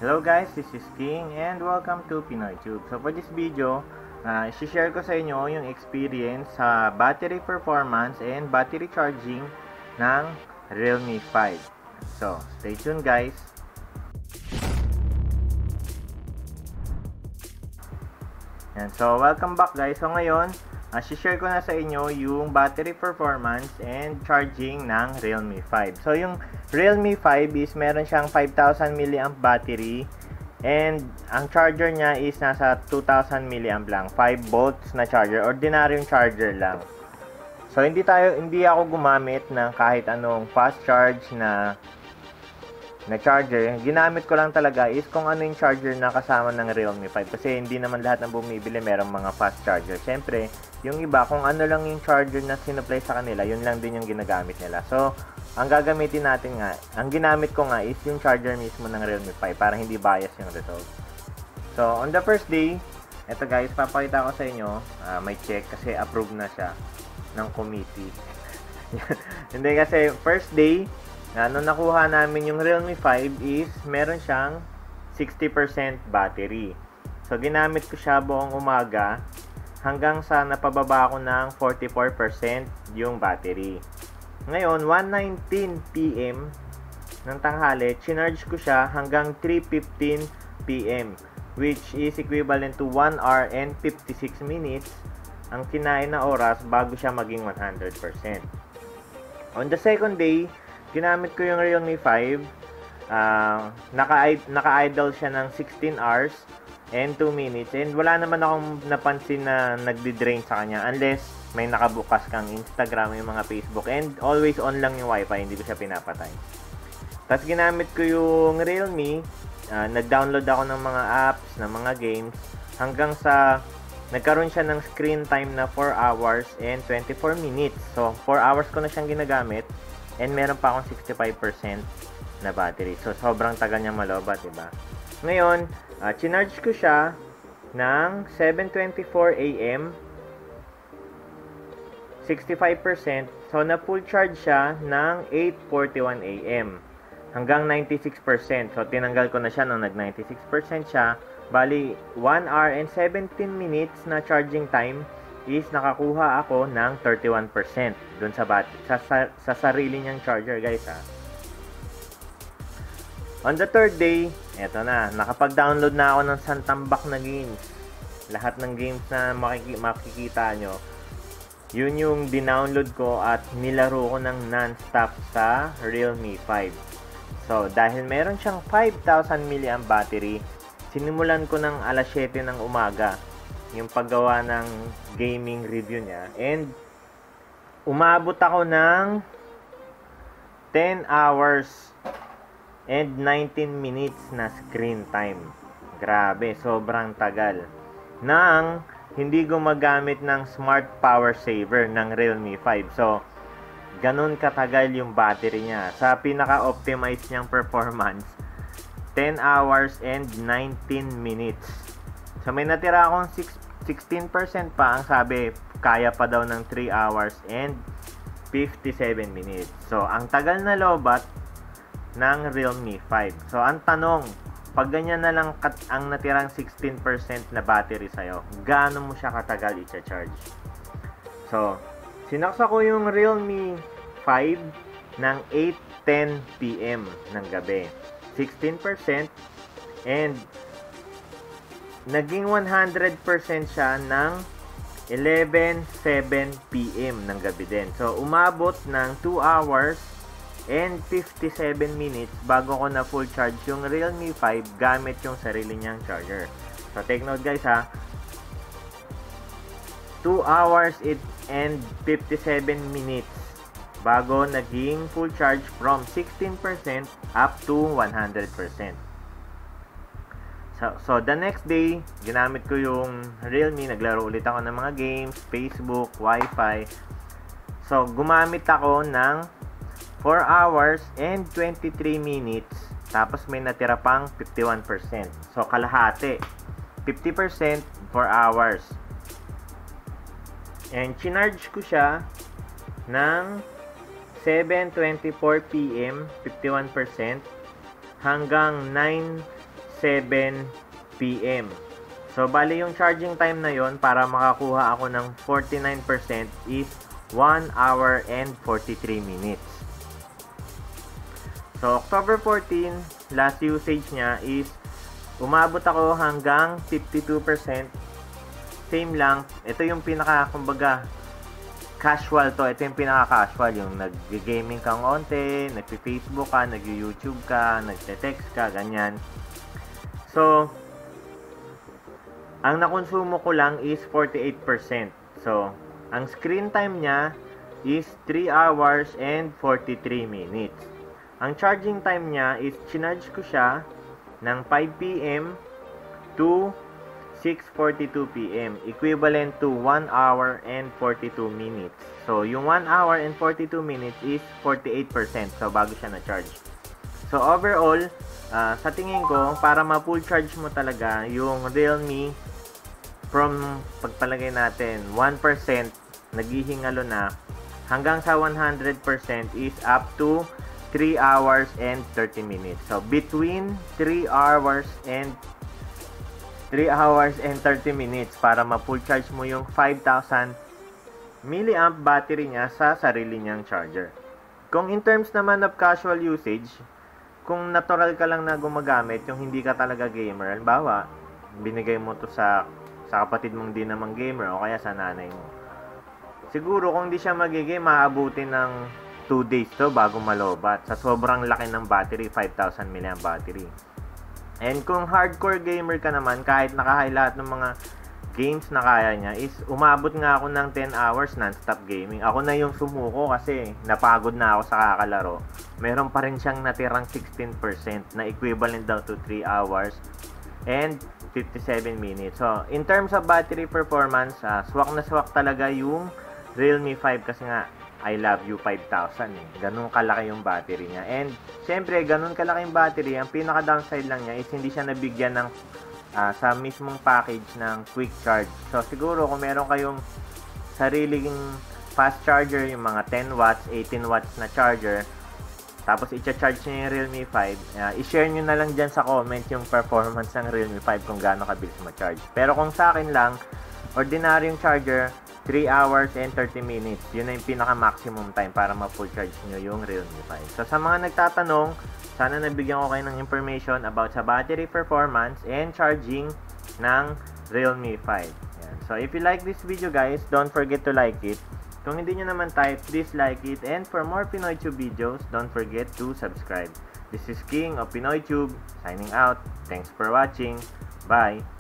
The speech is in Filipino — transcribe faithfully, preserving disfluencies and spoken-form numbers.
Hello guys, this is King and welcome to Pinoy Tube. So for this video, uh, i-share ko sa inyo yung experience sa battery performance and battery charging ng Realme five. So stay tuned guys. And so welcome back guys. So ngayon, uh, i-share ko na sa inyo yung battery performance and charging ng Realme five. So yung Realme five is meron siyang five thousand milliamp battery and ang charger niya is nasa two thousand milliamp lang, five volts na charger, ordinaryong charger lang. So hindi tayo hindi ako gumamit ng kahit anong fast charge na na charger. Ginamit ko lang talaga is kung ano yung charger na kasama ng Realme five kasi hindi naman lahat ng bumibili merong mga fast charger. Siyempre, yung iba kung ano lang yung charger na sinupply sa kanila, yun lang din yung ginagamit nila. So, ang gagamitin natin nga, ang ginamit ko nga is yung charger mismo ng Realme five para hindi bias yung result. So, on the first day, eto guys, papakita ko sa inyo, uh, may check kasi approved na siya ng committee. Hindi kasi first day, na nung nakuha namin yung Realme five is meron siyang sixty percent battery. So, ginamit ko siya buong umaga hanggang sa napababa ko ng forty-four percent yung battery. Ngayon, one nineteen p m ng tanghali, chinarge ko siya hanggang three fifteen p m which is equivalent to one hour and fifty-six minutes ang kinain na oras bago siya maging one hundred percent. On the second day, ginamit ko yung Realme five. Uh, naka-idle siya ng sixteen hours and two minutes. And wala naman akong napansin na nagdi-drain sa kanya unless may nakabukas kang Instagram, yung mga Facebook. And always on lang yung wifi, hindi ko siya pinapatay. Tapos ginamit ko yung Realme. Uh, nag-download ako ng mga apps, ng mga games. Hanggang sa nagkaroon siya ng screen time na four hours and twenty-four minutes. So, four hours ko na siyang ginagamit. And meron pa akong sixty-five percent na battery. So, sobrang tagal niya malobat, diba? Ngayon, uh, chinarge ko siya ng seven twenty-four a m sixty-five percent. So, na full charge siya ng eight forty-one a m hanggang ninety-six percent. So, tinanggal ko na siya nung nag ninety-six percent siya. Bali, one hour and seventeen minutes na charging time is nakakuha ako ng thirty-one percent dun sa, bat sa, sa, sa sarili niyang charger guys ha. On the third day, eto na, nakapag-download na ako ng santambak na games. Lahat ng games na makiki makikita nyo, yun yung dinownload ko at nilaro ko ng non-stop sa Realme five. So, dahil meron siyang five thousand milliamp battery, sinimulan ko ng alas siyete ng umaga yung paggawa ng gaming review niya. And umabot ako ng ten hours and nineteen minutes na screen time. Grabe, sobrang tagal. Nang hindi gumagamit ng smart power saver ng Realme five. So, ganun katagal yung battery niya. Sa pinaka-optimize niyang performance, ten hours and nineteen minutes. So, may natira akong sixteen percent pa. Ang sabi, kaya pa daw ng three hours and fifty-seven minutes. So, ang tagal na lobat ng Realme five. So, ang tanong, pag ganyan na lang kat ang natirang sixteen percent na battery sa'yo, gaano mo siya katagal i-charge? So, sinaksa ko yung Realme five ng eight ten p m ng gabi. sixteen percent and naging one hundred percent siya ng eleven seven p m ng gabi din. So, umabot ng two hours and fifty-seven minutes bago ko na full charge yung Realme five gamit yung sarili niyang charger. So, take note guys ha. two hours and fifty-seven minutes bago naging full charge from sixteen percent up to one hundred percent. So, so, the next day, ginamit ko yung Realme. Naglaro ulit ako ng mga games, Facebook, Wi-Fi. So, gumamit ako ng four hours and twenty-three minutes. Tapos, may natira pang fifty-one percent. So, kalahati. fifty percent, four hours. And, chinarge ko siya ng seven twenty-four p m fifty-one percent hanggang nine seven p m So, bali yung charging time na yon para makakuha ako ng forty-nine percent is one hour and forty-three minutes. So, October fourteen, last usage niya is umabot ako hanggang fifty-two percent. Same lang. Ito yung pinaka, kumbaga, casual to. Ito yung pinaka-casual. Yung nag-gaming ka konti, nag-Facebook ka, nag-YouTube ka, nag-text ka, ganyan. So, ang nakonsumo ko lang is forty-eight percent. So, ang screen time niya is three hours and forty-three minutes. Ang charging time niya is chinarge ko siya ng five p m to six forty-two p m equivalent to one hour and forty-two minutes. So, yung one hour and forty-two minutes is forty-eight percent. So, bago siya na-charge. So, overall, uh, sa tingin ko, para ma-full charge mo talaga yung Realme, from pagpalagay natin, one percent naghihingalo na, hanggang sa one hundred percent is up to three hours and thirty minutes. So, between three hours and three hours and thirty minutes para ma-full charge mo yung five thousand milliamp battery niya sa sarili niyang charger. Kung in terms naman of casual usage, kung natural ka lang na gumagamit, yung hindi ka talaga gamer, halimbawa, binigay mo to sa sa kapatid mong di naman gamer o kaya sa nanay mo. Siguro kung di siya magigame, maabutin ng two days to bago malobat. Sa sobrang laki ng battery, five thousand milliamp battery. And kung hardcore gamer ka naman, kahit nakahay lahat ng mga games na kaya niya, is umabot nga ako ng ten hours non-stop gaming. Ako na yung sumuko kasi napagod na ako sa kakalaro. Meron pa rin siyang natirang sixteen percent na equivalent daw to three hours and fifty-seven minutes. So, in terms of battery performance, uh, swak na swak talaga yung Realme five kasi nga, I love you five thousand eh. Ganun kalaki yung battery niya. And, syempre, ganun kalaki yung battery. Ang pinaka-downside lang niya is hindi siya nabigyan ng uh, sa mismong package ng quick charge. So, siguro kung meron kayong sariling fast charger, yung mga ten watts, eighteen watts na charger, tapos i-charge nyo yung Realme five, uh, i-share nyo na lang dyan sa comment yung performance ng Realme five kung gaano kabilis ma-charge. Pero kung sa akin lang, ordinary yung charger, three hours and thirty minutes. Yun na yung pinaka-maximum time para ma-full charge nyo yung Realme five. So, sa mga nagtatanong, sana nabigyan ko kayo ng information about sa battery performance and charging ng Realme five. Yan. So, if you like this video guys, don't forget to like it. Kung hindi nyo naman type, dislike it. And for more PinoyTube videos, don't forget to subscribe. This is King of PinoyTube, signing out. Thanks for watching. Bye!